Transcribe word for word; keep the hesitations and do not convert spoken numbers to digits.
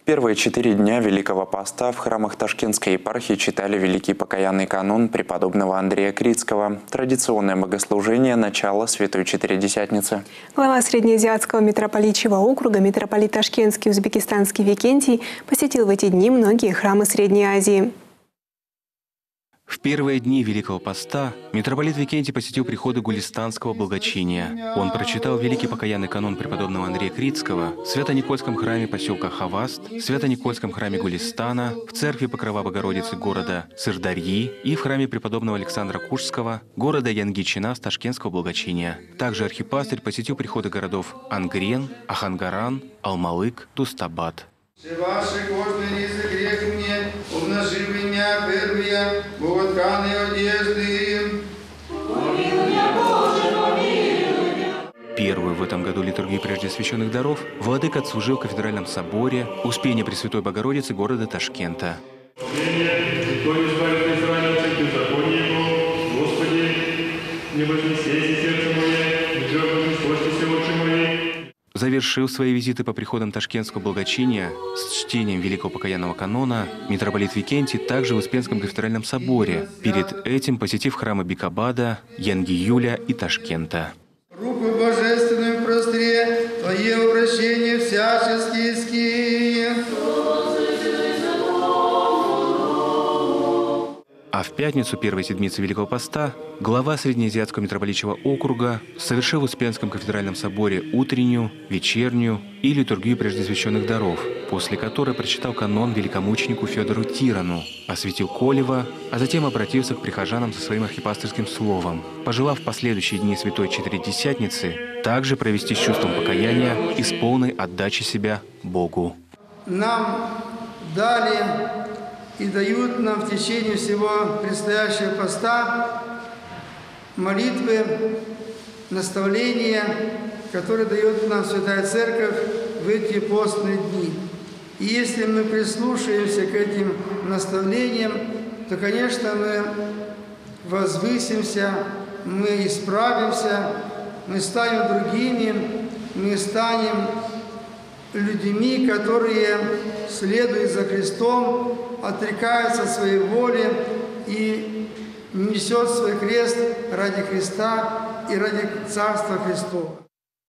В первые четыре дня Великого Поста в храмах Ташкентской епархии читали Великий Покаянный канон преподобного Андрея Критского. Традиционное богослужение – начало Святой Четыредесятницы. Глава Среднеазиатского митрополичьего округа, митрополит Ташкентский узбекистанский Викентий, посетил в эти дни многие храмы Средней Азии. В первые дни Великого Поста митрополит Викентий посетил приходы Гулистанского благочиния. Он прочитал Великий Покаянный канон преподобного Андрея Критского в Свято-Никольском храме поселка Хаваст, в Свято-Никольском храме Гулистана, в церкви Покрова Богородицы города Сырдарьи и в храме преподобного Александра Кушского города Янгичина Ташкентского благочиния. Также архипастырь посетил приходы городов Ангрен, Ахангаран, Алмалык, Тустабад. Первую в этом году литургию прежде священных даров владыка отслужил в кафедральном соборе Успения Пресвятой Богородицы города Ташкента. Завершил свои визиты по приходам Ташкентского благочиния с чтением Великого Покаянного канона митрополит Викентий также в Успенском кафедральном соборе, перед этим посетив храмы Бикабада, Янгиюля и Ташкента. Руку божественную простре, Твое обращение всяческие. А в пятницу первой седмицы Великого Поста глава Среднеазиатского митрополичьего округа совершил в Успенском кафедральном соборе утреннюю, вечернюю и литургию преждесвященных даров, после которой прочитал канон великомученику Федору Тирану, осветил Колева, а затем обратился к прихожанам со своим архипастырским словом, пожелав в последующие дни Святой Четыредесятницы также провести с чувством покаяния и с полной отдачей себя Богу. Нам дали и дают нам в течение всего предстоящего поста молитвы, наставления, которые дает нам Святая Церковь в эти постные дни. И если мы прислушаемся к этим наставлениям, то, конечно, мы возвысимся, мы исправимся, мы станем другими, мы станем людьми, которые следуют за Христом, отрекаются от своей воли и несет свой крест ради Христа и ради Царства Христова.